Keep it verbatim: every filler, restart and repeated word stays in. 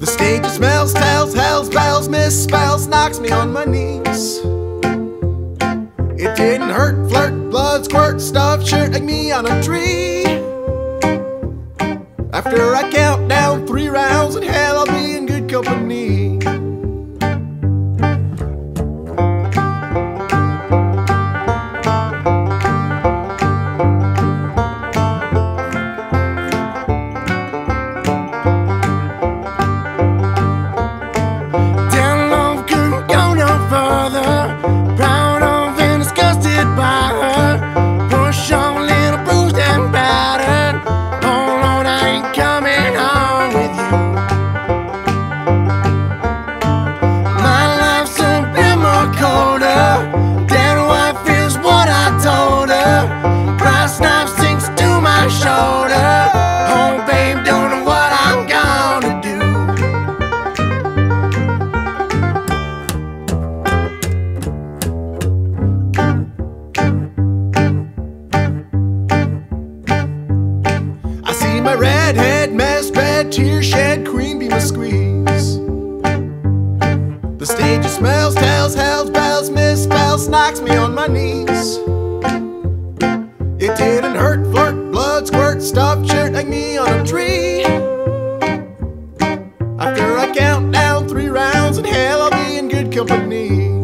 stage smells, tells, hells, bells, misspells, knocks me on my knees. It didn't hurt, flirt, blood, squirt, stuff, shirt like me on a tree. After I count down three rounds in hell, I'll be in good company. My redhead, mess, red, tear shed, cream beam a squeeze. The stage smells, tells, hells, bells, misspells, knocks me on my knees. It didn't hurt, flirt, blood, squirt, stuffed shirt like me on a tree. After I count down three rounds in hell, I'll be in good company.